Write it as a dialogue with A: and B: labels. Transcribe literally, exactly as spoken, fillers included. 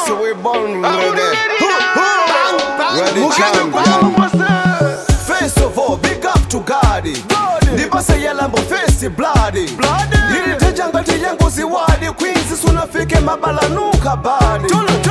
A: So we born ready. Ready champion. First of all, big up to God. Ndipase yalambo face bloody. Nilitejanga tiyangu ziwadi. Queens sunafike mabala nuka badi.